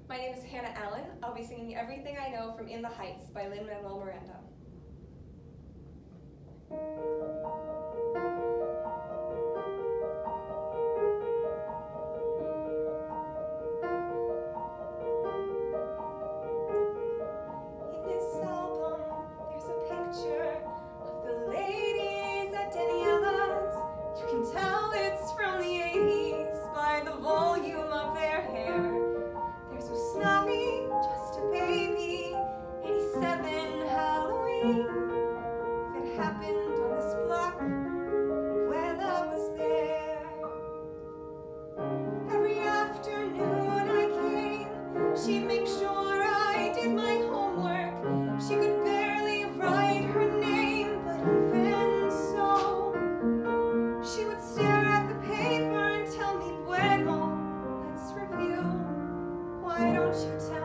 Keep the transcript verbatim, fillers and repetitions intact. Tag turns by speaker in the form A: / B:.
A: My name is Hannah Allen. I'll be singing Everything I Know from In the Heights by Lin-Manuel Miranda. In this album, there's a picture of the ladies at Daniela's. You can tell it's from the eighties by the volume of their hair. There's Usnavi, just a baby, eighty-seven Halloween. If it happened on this block, Abuela was there. Every afternoon I came, she'd make sure I did my homework. She could barely write her name, but even so, she would stare at the paper and tell me, bueno, let's review. Why don't you tell